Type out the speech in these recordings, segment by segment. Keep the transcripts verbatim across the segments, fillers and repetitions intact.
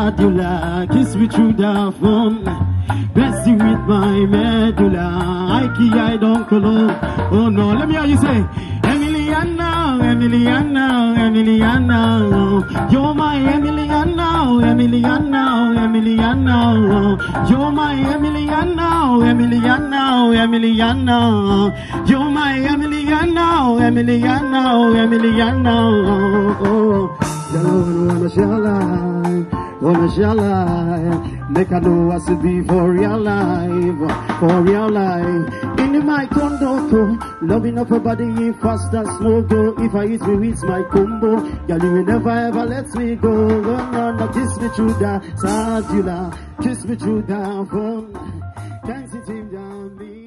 Sadula, kiss me through the phone. Bless you with my medulla. I key, I don't colo. Oh no, let me hear you say, Emiliana, Emiliana, Emiliana. You're my Emiliana, Emiliana, Emiliana. You're my Emiliana, Emiliana, Emiliana. You're my Emiliana, Emiliana, Emiliana. Oh, wanna shall I, wanna shall I, make I know I should be for real life, for real life. In my condo, loving up her body fast as snow go. If I eat me with my combo, girl you will never ever let me go. Oh, no, no, kiss me through the sadula, kiss me through the phone. Can't see him down me.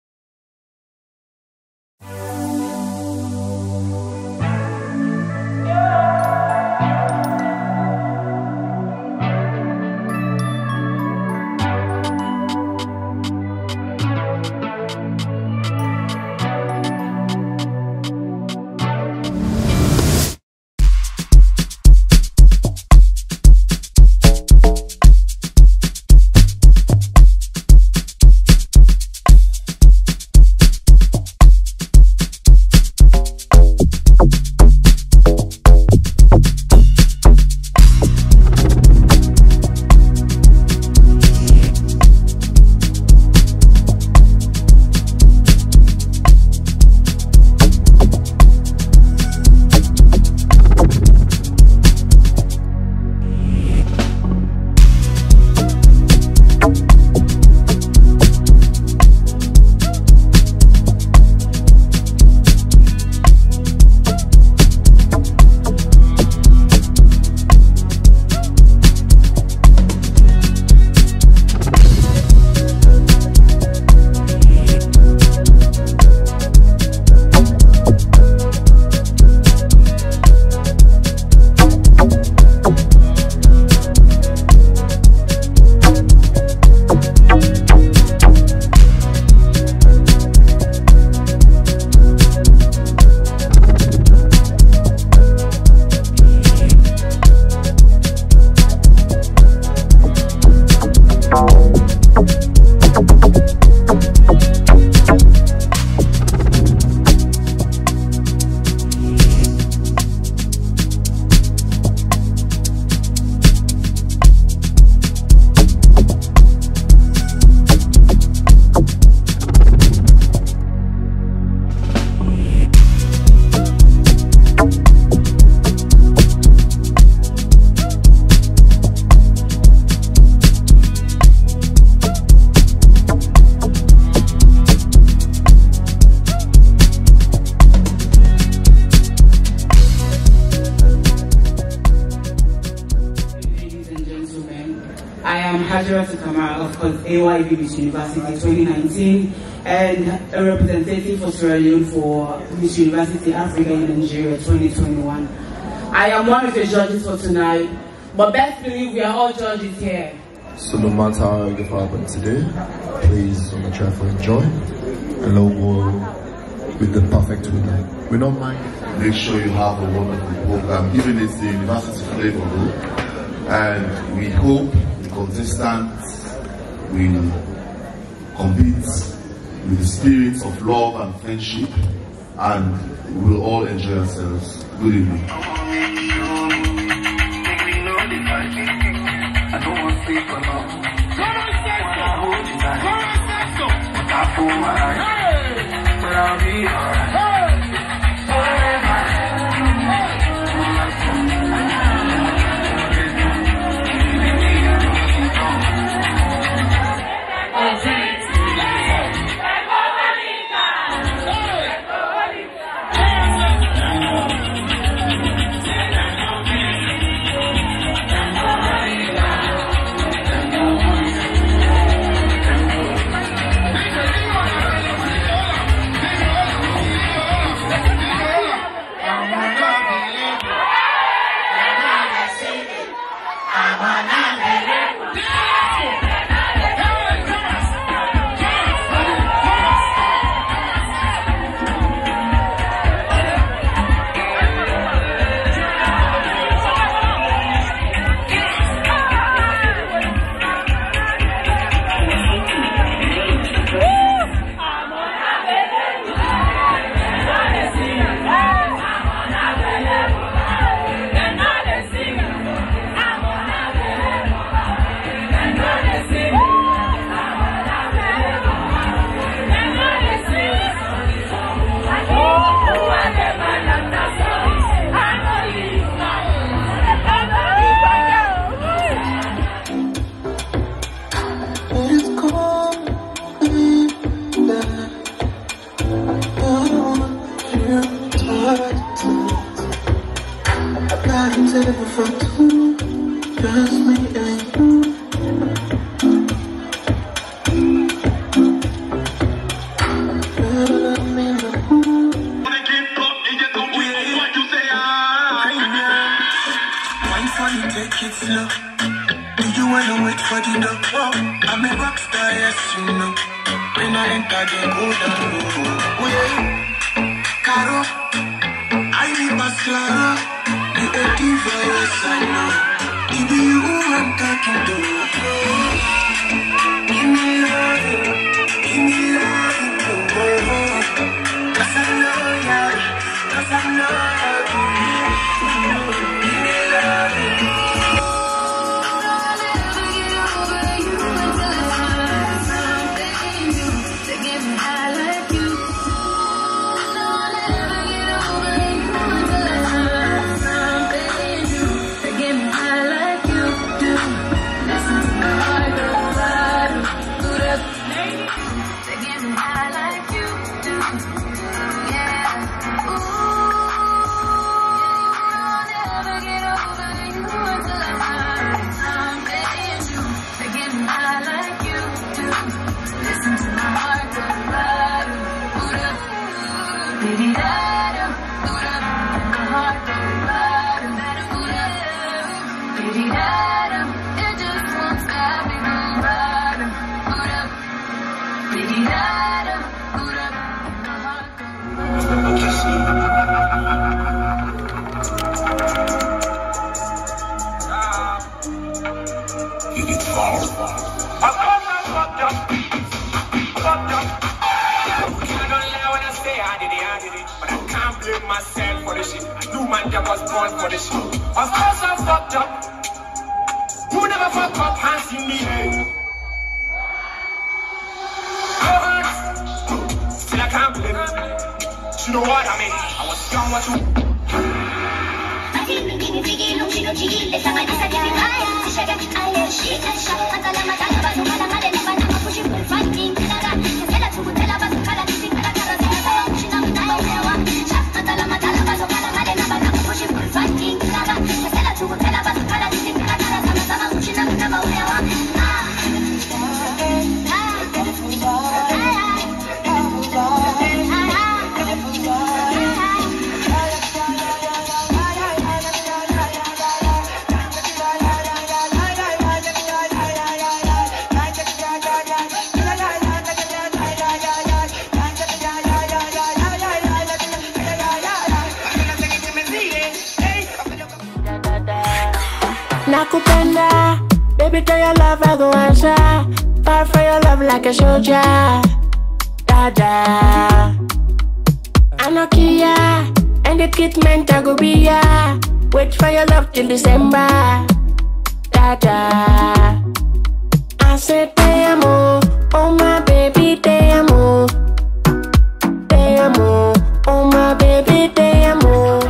A Y B Miss University twenty nineteen and a representative for Sierra Leone for Miss University Africa in Nigeria twenty twenty-one. I am one of the judges for tonight, but best believe we are all judges here. So no matter how you get up today, please on the try for enjoy and logo with the perfect winner. We don't mind. Make sure you have a wonderful program, given it's the university flavor, and we hope the contestants will compete with the spirit of love and friendship, and we will all enjoy ourselves. Good evening. love. Do you wanna wait for the dog? Wow, I'm a rock star, yes, you know. When I enter, they go down low. Oh yeah, Caro, I need my Clara. You a diva, yes, I know. It be you who I'm talking to. Give me love, give me love, oh, oh. Cause I know ya, cause I know ya. Give me love. Nakupenda, baby, tell your love I go answer. Fight for your love like a soldier. Dada, I know Kia, and the treatment I go be ya. Wait for your love till December. Dada, I said te amo, oh my baby, te amo. Te amo, oh my baby, te amo.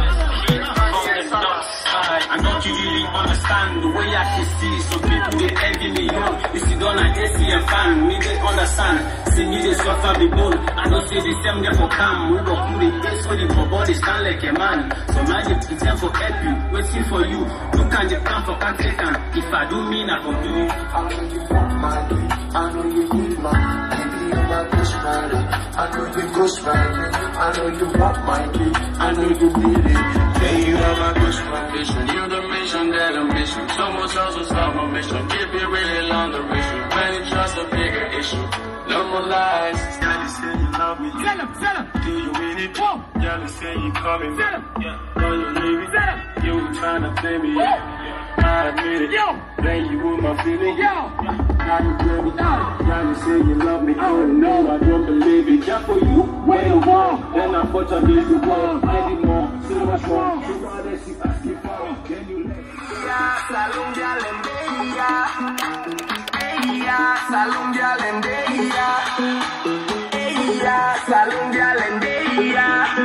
I don't really understand the way I can see some people they envy me, yo. You see, don't I S C and fan, me they understand. See me they suffer me bone. I don't see the same day for come. We go through the best for the body stand like a man. So now they pretend for help you, waiting for you. Look at the plan for can't take them. If I do me, I go do it. I know you want my day. I know you need my baby, you're my best friend. I know you ghost man. I know you want my day. I know you need it. Hey, you are my best foundation. You're the mission that I'm missing. Someone else will start my mission. Keep it really on the mission. When you trust a bigger issue. No more lies. Daddy say you love me. Tell him, tell him. Do you mean it? Whoa. Daddy say you coming. Tell him. Yeah. Know you leave me. Tell him. You tryna play me. Yeah. I admit it. Yo. Then you with my feeling. Yo. Now you play me. Daddy say you love me. Oh no, I don't believe it. Just for you. Where you want? Then I put on this world. I need more. So much more. So why they see us keep on? Then you let me. Salon Galendeia, Eia, Salon Galendeia, Eia, Salon Galendeia,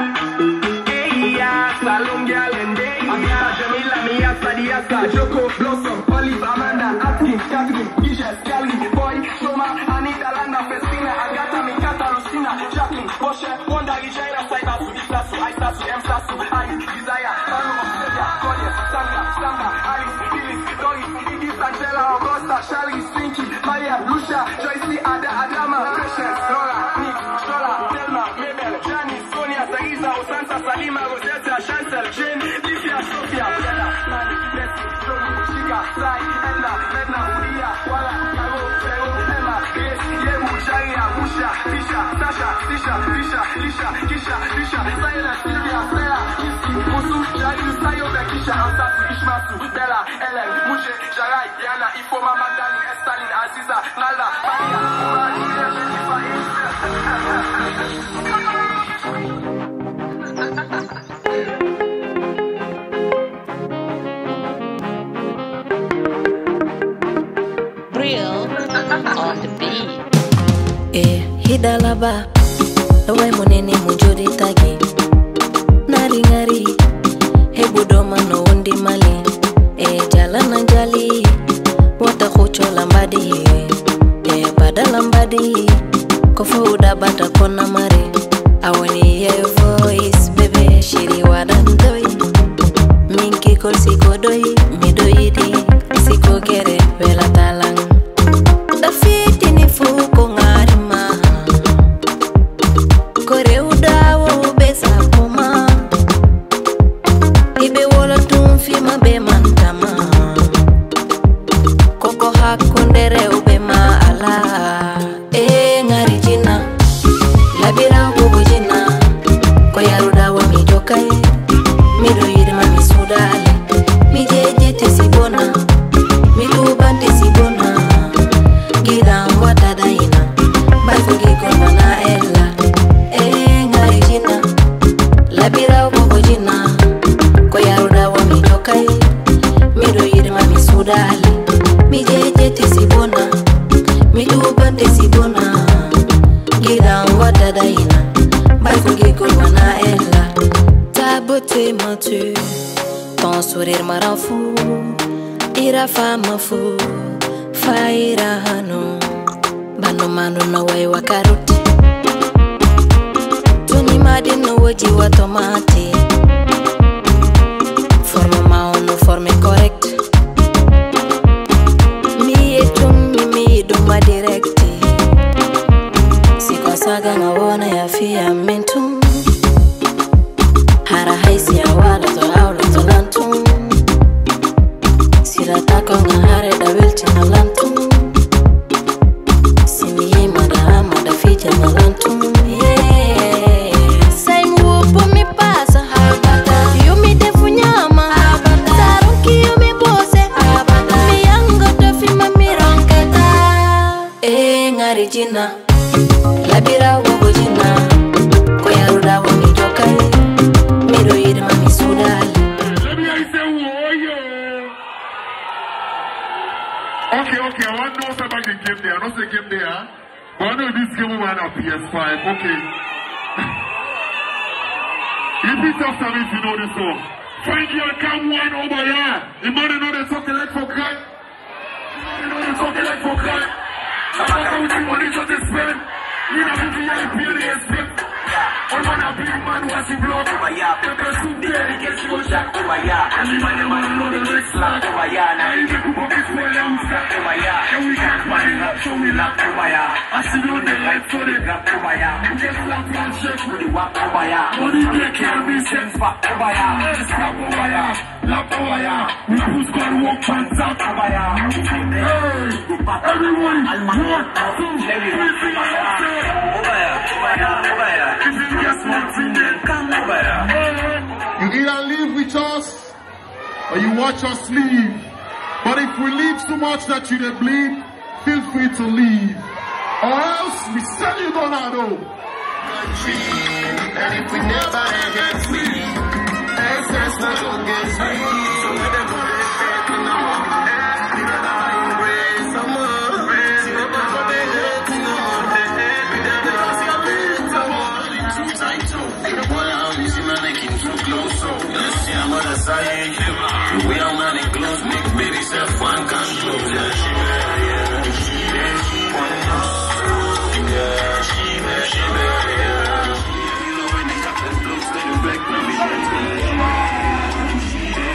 Eia, Salon Galendeia. Amira, Jamila, Mia, Sadia, Joko, Blossom, Olive, Amanda, Atkins, Catherine, Ijes, Kelly, Boy, Soma, Anita, Landa, Festina, Agatha, Mikata, Lucina, Jacqueline, Bosche, Wanda, Regina, Saibasu, Isasu, Aisasu, Emsasu, Ali, Desire, Manu, Celia, Collier, Sandra, Samba, Alice, Phyllis, Doris, Iggy, Angela, Augusta, Charlie, Stinky, Maya, Lucia, Joyce, Ada, Adama, Patience, Laura, Nick, Shola, Thelma, Mabel, Janice, Sonia, Teresa, Osanta, Salima, Rosetta, Chantal, Jane, Livia, Sophia, Bella, Mani, Leslie, Jolie, Chica, Sarah, Isha, Tisha, Sasha, Tisha, Tisha, Lisha, Kisha, Lisha, Sayla, Sylvia, Stella, Isi, Musu, Jailu, Sayo, Bekisha, Ansatu, Ishmasu, Bella, Ellen, Mushe, Jarai, Yana, Ifoma, Magdalene, Estalin, Aziza, Nala, Maria, Mari, Jennifer, Real on the beat. Eh, hidalaba, away monene mujodi tagi. Nari ngari, hebudoma no undi mali. Eh, jala nanjali, wata kucho lambadi. Eh, bada lambadi, kofa uda bata kona mare. I wanna hear your voice, baby, shiri wadandoi. Minki kol siko doi, midoi di, siko kere, vela talang. Da fiti ni fuko ngarima, kore udawo besa poma. Ibe wola tumfi mabe mantama, koko hakundere ube ma ala. Eh ngari jina, labira ubu jina, koyaruda wa mijokai, mido yirma misudale, mijeje tesibona, miluba tesibona. Gira mwata daina, bazugi kona na ella. Eh ngari jina, labira ubu jina, koyaruda wa mijokai, mido yirma misudale, mijeje tesibona, miluba tesibona. Gira mwata daina, bazugi kona na ella. Ta beauté me tue, ton sourire me rend fou, ira femme fou, faira hano, bano manu no way wa karuti, tuni madi no waji wa tomate, forme ma ono forme correct, mi etum mi mi duma directi, si konsaga nga wona ya fia mentum. Hara haisi ya wala to hawla to lantum. Sira tako nga hare da wilti na lantum. Simi yima da hama da fija na lantum. Yeah. Say mwopo mi pasa habata. Yumi defu nyama habata. Sarunki yumi bose habata. Mi yango to fima mi ronketa. Eh ngari jina, labira wago jina, koyaruda wa mi jokai. Let me hear you say, oh yeah. Okay, okay, I want to know about the game there. I don't say game there. But I know this game will run on P S five. Okay. Repeat after me if you know this song. Find your come one over here. You might know the talking like for cry. You know the talking like for cry. I'm not going to money to spend. You know the P S five. I wanna be a man who has a block over ya. The person there, he gets you a shot over ya. And the man, the man, know the next slot over ya. Now you get to put this way down, slap over ya. And we can't find it up, so we lock over ya. I see you on the light, so they drop over ya. We just slap one shake with the walk over ya. Money they can't be sent back over ya. Just slap over ya, lap over ya. We push God, walk pants out over ya. Hey, everyone, one, two, three, over ya, over ya, over ya. You either live with us or you watch us leave. But if we leave so much that you don't bleed, feel free to leave. Or else we send you down our door. And if we never get free, excess not gonna get free. So let them go to the no more. We never embrace no more. We never go to the no more. We never go to the no more. Too tight, too. The boy out is in a making too close. So let's see how much I say. The way I'm running close, make baby self one can close. Yeah, she better, yeah. She better, she better. Yeah, she better, she better, yeah. You know when the captain blows, then you break my vision.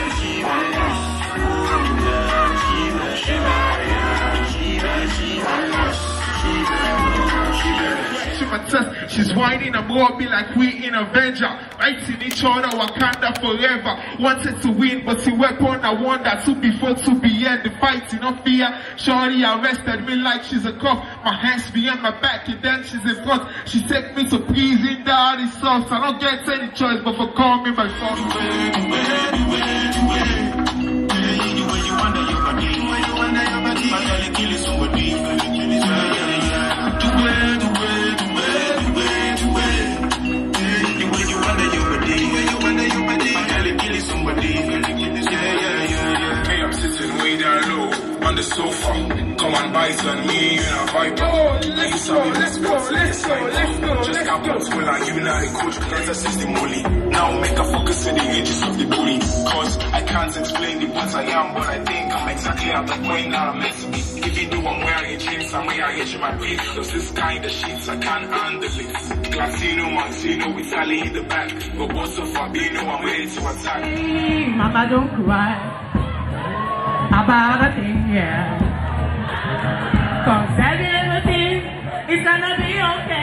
my test. She's whining and me like we in Avenger. Fighting each other, Wakanda forever. Wanted to win, but the weapon I wonder to before to be end. The fight in no fear. Shorty arrested me like she's a cop. My hands behind my back and then she's in front. She take me to prison, daddy soft. I don't get any choice but for call me my son. The way, the way, the way, the way. The way you wonder your body, the way you wonder your body. I gotta kill somebody, I gotta kill somebody. The way, the way, the way, the way, the way. The way you wonder your body, the way you wonder your body. I gotta kill somebody, I gotta kill somebody. Yeah, yeah, yeah, yeah. Hey, I'm sitting way down low on the sofa. Come on, bite on me, you know, vibe. Oh, let's go, let's go, let's go, let's go. Just got put school and you now the coach because I system only. Now make a focus on the edges of the booty. Cause I can't explain the what I am, but I think I'm exactly at the point that I'm meant to be. Even though I'm wearing jeans, I'm wearing edge in my feet. Cause this kind of sheets, I can't handle it. Glatino, Montino, with Sally in the back. But what's up, Fabino, I'm ready to attack. Hey, mama, don't cry about a thing, yeah. Cause every little thing is gonna be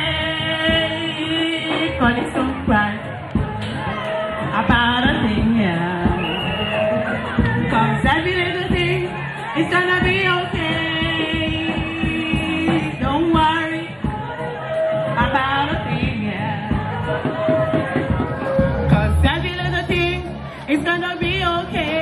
okay. Cause it's don't cry about a thing, yeah. Cause every little thing is gonna be okay. Don't worry about a thing, yeah. Cause every little thing is gonna be okay.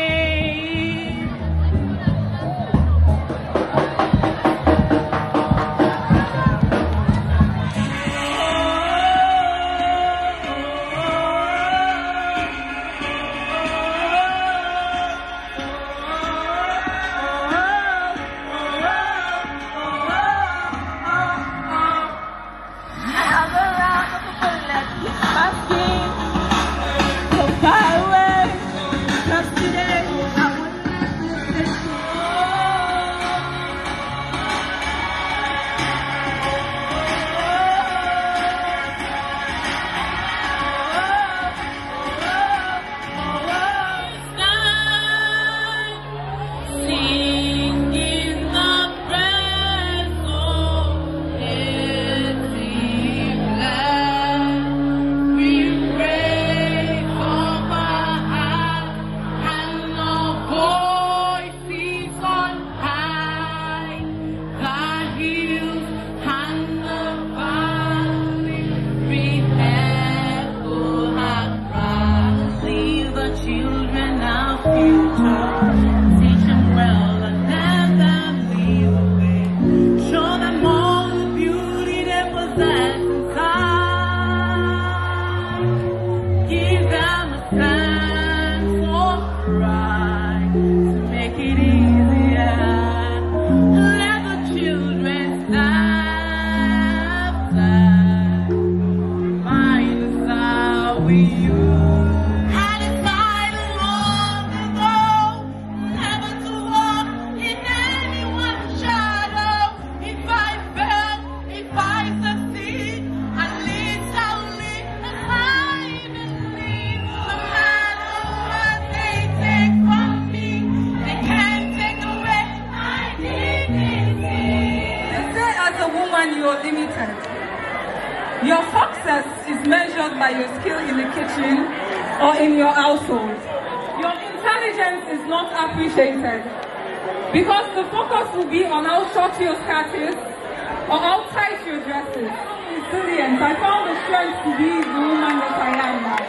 Your success is measured by your skill in the kitchen or in your household. Your intelligence is not appreciated because the focus will be on how short your skirt is or how tight your dress is. Resilient. I found the strength to be the woman that I am now.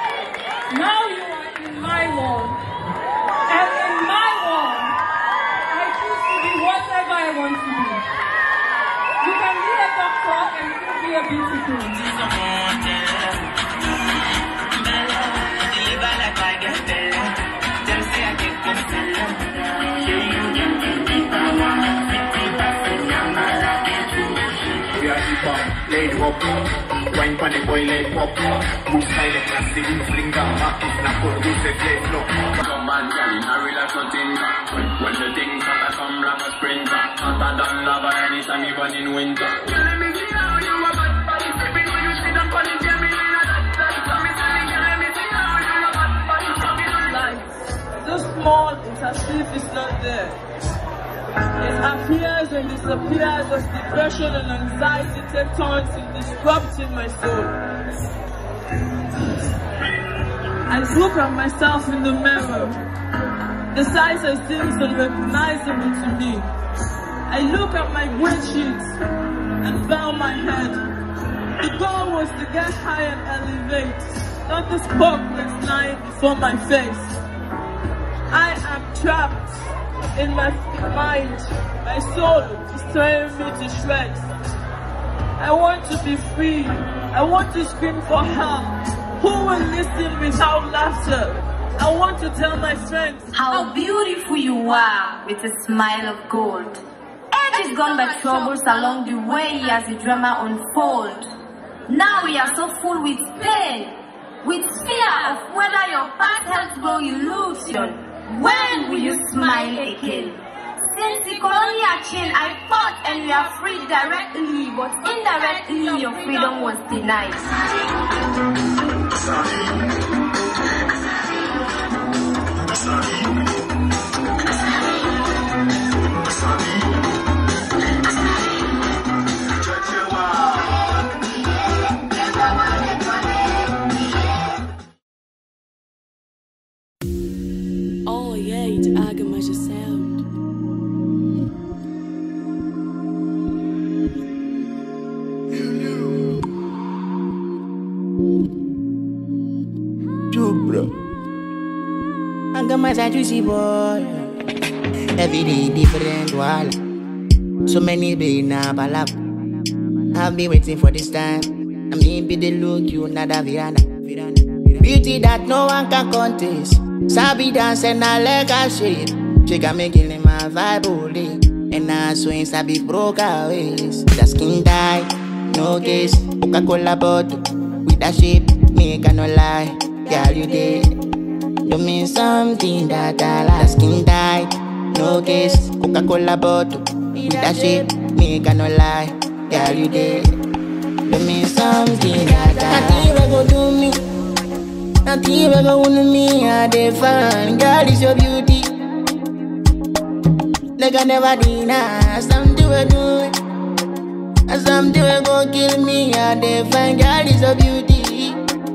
Now you are in my world. And in my world, I choose to be whatever I want to be. You can be a doctor and still be a beauty queen. Lady hop, wine pan the boy leg pop. Move side the plastic, fling down, mark it, knock out, do the play flow. Come on, girl, in a relax nothing. When the things come, I come like a sprinter. Hotter than lava anytime, even in winter. Let me see how you are bad body, baby, when you sit up on it, tell me in a that, that. Let me see, let me see how you are bad body, baby, don't lie. So small, it's as if it's not there. It appears and disappears as depression and anxiety take turns in disrupting my soul. I look at myself in the mirror. The size I seems unrecognizable to me. I look at my great sheets and bow my head. The goal was to get high and elevate, not the spark that's lying before my face. I am trapped in my mind. My soul is tearing me to shreds. I want to be free. I want to scream for help. Who will listen without laughter? I want to tell my friends how beautiful you are with a smile of gold. Age is gone by troubles along the way as the drama unfolds. Now we are so full with pain, with fear of whether your past health will illusion. When will you smile again? Since the colonial chain I fought and we are free directly, but indirectly your freedom was denied. Oh yeah, it's Agamaja sound. Agamaja juicy boy. Every day different wall. So many be na balap. I've been waiting for this time. I mean be the look you nada virana. Beauty that no one can contest. Sabi dance and I like a shade. She got me killing my vibe only. And I swing sabi broke her waist. The skin tight, no case. Coca-Cola bottle with a shape, make a no lie. Girl you did. You mean something that I like. The skin tight, no case. Coca-Cola bottle with a shape, make a no lie. Girl you did. You mean something that I like. Nothing ever go do me. Nothing ever go to me, I define. Girl, is your beauty. Like I never deny. Something will do it. Something will go kill me, I define. Girl, is your beauty.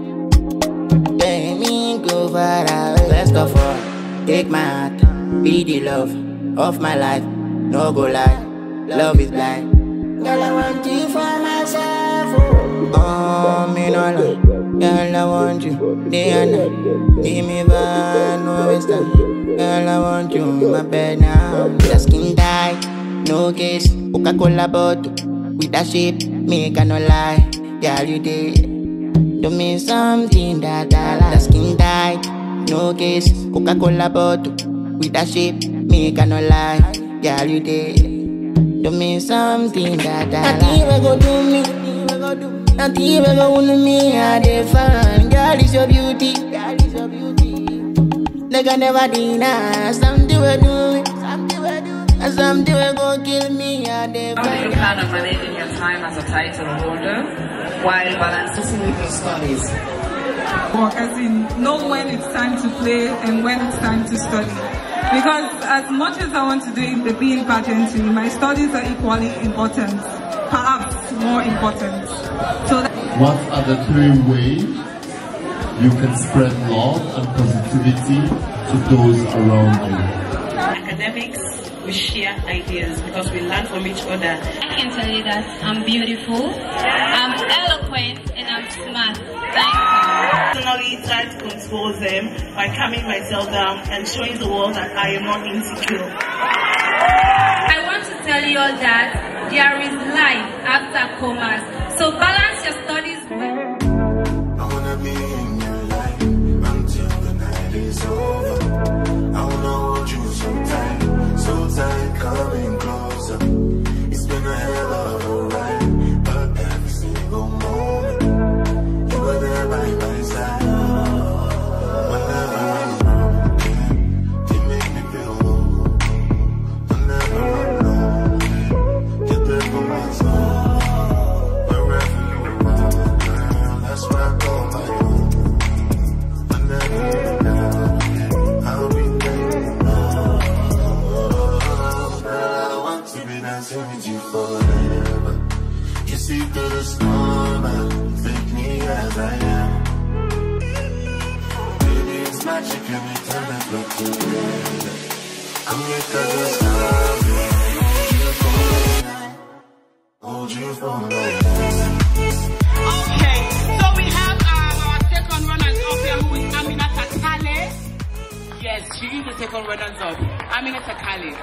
Let me go far away. First of all, take my heart. Be the love of my life. No go lie. Love is blind. Girl, I want you for myself. Oh, me no lie. Girl, I want you, day and night. Give me back, no waste time. Girl, I want you in my bed now. The skin tight, no case. Coca-Cola bottle with a shape, make a no lie. Girl, you did. Do me something that I like. The skin tight, no case. Coca-Cola bottle with a shape, make a no lie. Girl, you did. Do me something that I like. Nothing ever go do me. Nothing ever go to me, I define. Girl, is your beauty. Girl, is your beauty. Like I never deny. Something will do it. Something will go kill me, I define. How do you plan on managing your time as a title holder while balancing with your studies? Work, as in know when it's time to play and when it's time to study. Because as much as I want to do in the being pageantry, my studies are equally important. Perhaps more important. So that what are the three ways you can spread love and positivity to those around you? Academics, we share ideas because we learn from each other. I can tell you that I'm beautiful, I'm eloquent, and I'm smart. Thank you. Personally, try to control them by calming myself down and showing the world that I am not insecure. I want to tell you all that there is life after commas. So balance your studies with. I wanna be in your life until the night is over. I wanna hold you so tight, so tight, coming closer. It's been a hell of a ride, but every single moment you were there by my side. Whenever I'm wrong, you make me feel low. Whenever I'm alone, you're there for my soul. Wherever see through the storm and take me as I am. Baby, it's magic every time I look together. I'm here cause it's time, hold you for me. Okay, so we have uh, our second runners up here who is Aminata Kale. Yes, she is the second runners up. Aminata Kale.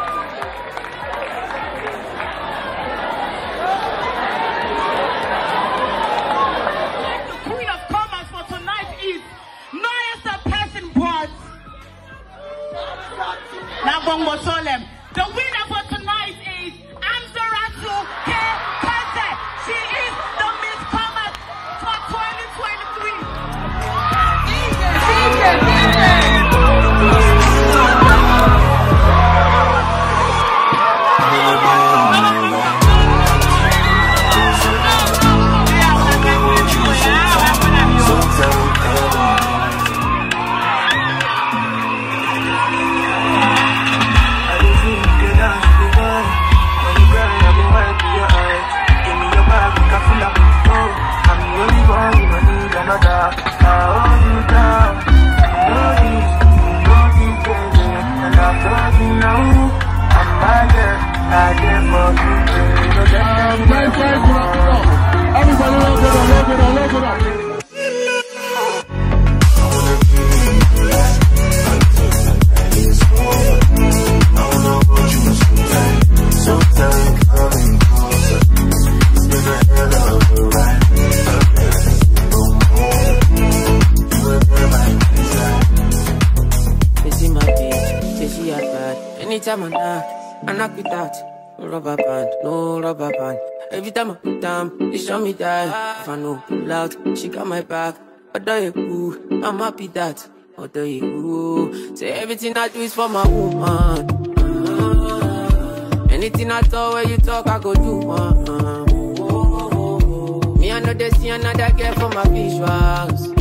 The queen of commerce for tonight is Noyesta Person Board. Nabongo Solem. The winner for tonight is Amzaratu K. Kete. She is the Miss Commerce for twenty twenty-three. Anytime I knock, I knock with that. No rubber band, no rubber band. Every time I put down, they show me that. If I know pull out, she got my back. Although you cool, I'm happy that. Although you cool, say everything I do is for my woman. Uh, anything I talk, where you talk, I go do. Uh, uh, me I know they see another girl for my visuals.